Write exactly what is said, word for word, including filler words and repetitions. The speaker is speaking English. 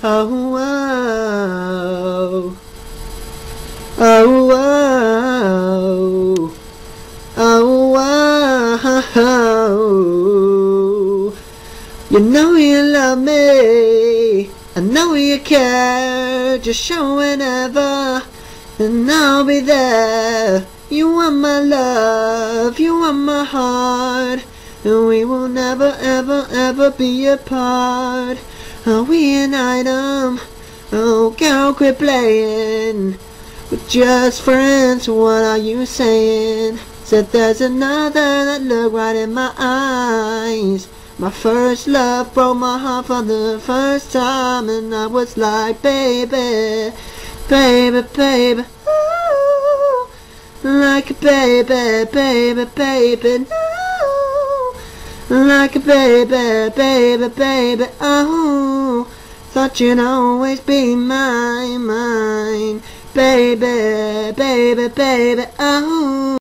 Oh, oh, oh, oh, oh, oh. You know you love me, I know you care, just show whenever, and I'll be there. You are my love, you are my heart, and we will never ever ever be apart. Are we an item? Oh girl, quit playing, we're just friends, what are you saying? Said there's another that looked right in my eyes. My first love broke my heart for the first time, and I was like, baby, baby, baby, ooh, like a baby, baby, baby, no, like a baby, baby, baby, oh, thought you'd always be mine, mine, baby, baby, baby, oh.